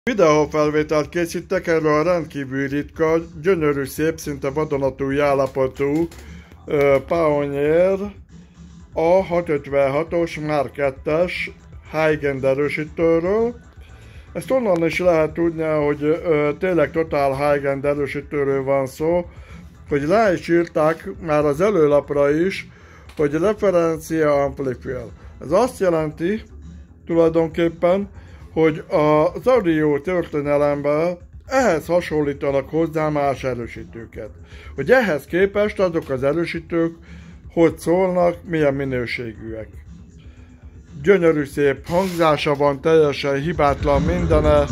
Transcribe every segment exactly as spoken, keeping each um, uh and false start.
Videófelvételt készítek erről a rendkívül ritka, gyönyörű, szép, szinte vadonatúj állapotú uh, Pioneer A hatszázötvenhatos Mark kettes high-end erősítőről. Ezt onnan is lehet tudni, hogy uh, tényleg totál high-end erősítőről van szó, hogy le is írták már az előlapra is, hogy referencia amplifier. Ez azt jelenti tulajdonképpen, hogy az audio történelemben ehhez hasonlítanak hozzá más erősítőket. Hogy ehhez képest azok az erősítők hogy szólnak, milyen minőségűek. Gyönyörű szép hangzása van, teljesen hibátlan mindene.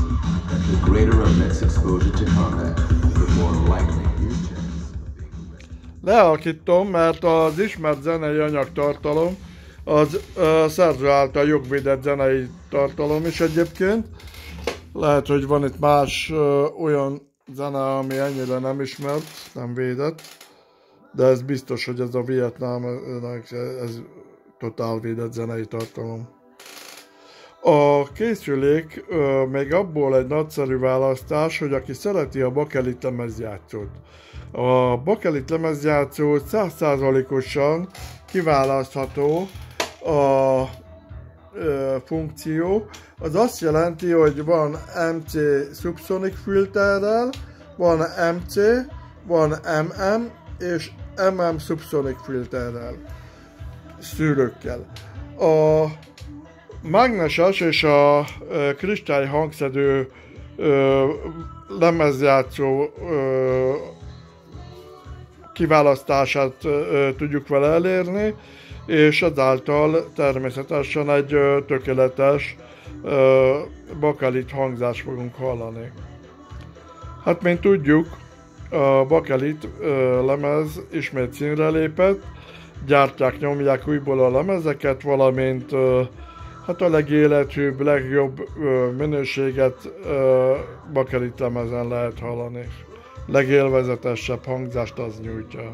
Lealkítom, mert az ismert zenei anyagtartalom az uh, szerző által jogvédett zenei tartalom is egyébként. Lehet, hogy van itt más uh, olyan zene, ami ennyire nem ismert, nem védett, de ez biztos, hogy ez a Vietnám, ez totál védett zenei tartalom. A készülék uh, még abból egy nagyszerű választás, hogy aki szereti a bakelit lemezjátszót. A bakelit lemezjátszó száz százalékosan kiválasztható a ö, funkció. Az azt jelenti, hogy van em cé Subsonic filterrel, van em cé, van em em és em em Subsonic filterrel, szűrőkkel. A mágneses és a ö, kristály hangszedő ö, lemezjátszó ö, kiválasztását ö, tudjuk vele elérni, és ezáltal természetesen egy ö, tökéletes ö, bakelit hangzást fogunk hallani. Hát, mint tudjuk, a bakelit ö, lemez ismét színre lépett, gyártják, nyomják újból a lemezeket, valamint ö, hát a legéletűbb, legjobb ö, minőséget ö, bakelit lemezen lehet hallani. Legélvezetesebb hangzást az nyújtja.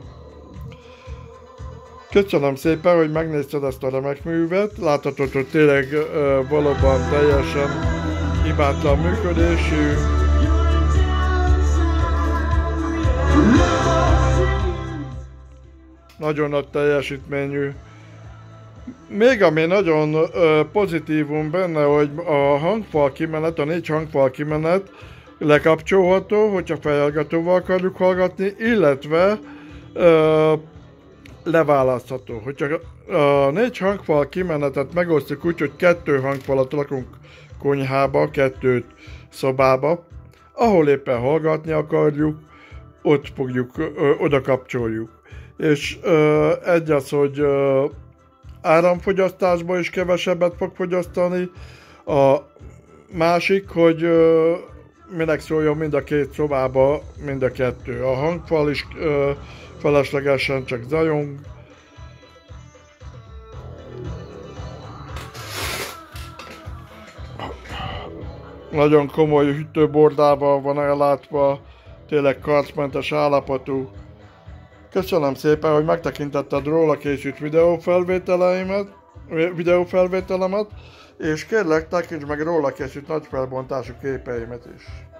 Köszönöm szépen, hogy megnézted ezt a remek művet. Láthatod, hogy tényleg ö, valóban teljesen hibátlan működésű. Nagyon nagy teljesítményű. Még ami nagyon ö, pozitívum benne, hogy a hangfal kimenet, a négy hangfal kimenet lekapcsolható, hogyha fejhallgatóval akarjuk hallgatni, illetve ö, leválasztható. Hogyha a négy hangfal kimenetet megosztjuk úgy, hogy kettő hangfalat rakunk konyhába, kettőt szobába, ahol éppen hallgatni akarjuk, ott fogjuk, ö, oda kapcsoljuk. És ö, egy az, hogy ö, áramfogyasztásban is kevesebbet fog fogyasztani, a másik, hogy ö, minek szóljon mind a két szobába, mind a kettő. A hangfal is ö, feleslegesen csak zajong. Nagyon komoly hűtőbordával van ellátva, tényleg karcmentes állapotú. Köszönöm szépen, hogy megtekintetted róla készült videófelvételeimet, videófelvételemet, és kérlek, tekints meg róla készült nagy felbontású képeimet is.